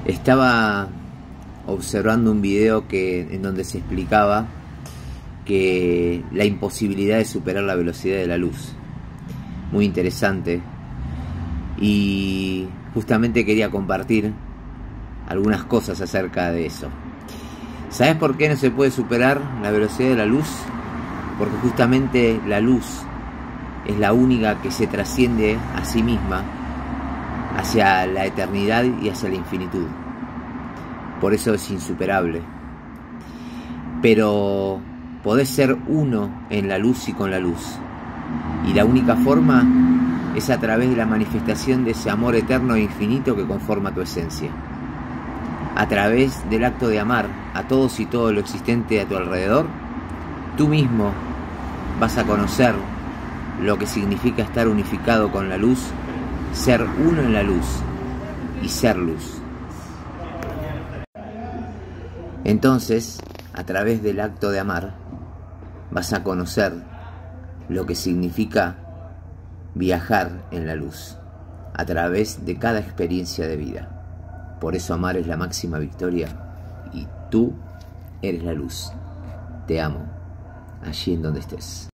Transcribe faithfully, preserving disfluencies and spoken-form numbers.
Estaba observando un video que, en donde se explicaba que la imposibilidad de superar la velocidad de la luz. Muy interesante. Y justamente quería compartir algunas cosas acerca de eso. ¿Sabes por qué no se puede superar la velocidad de la luz? Porque justamente la luz es la única que se trasciende a sí misma hacia la eternidad y hacia la infinitud. Por eso es insuperable. Pero podés ser uno en la luz y con la luz. Y la única forma es a través de la manifestación de ese amor eterno e infinito que conforma tu esencia. A través del acto de amar a todos y todo lo existente a tu alrededor, tú mismo vas a conocer lo que significa estar unificado con la luz, ser uno en la luz y ser luz. Entonces, a través del acto de amar, vas a conocer lo que significa viajar en la luz, a través de cada experiencia de vida. Por eso amar es la máxima victoria y tú eres la luz. Te amo, allí en donde estés.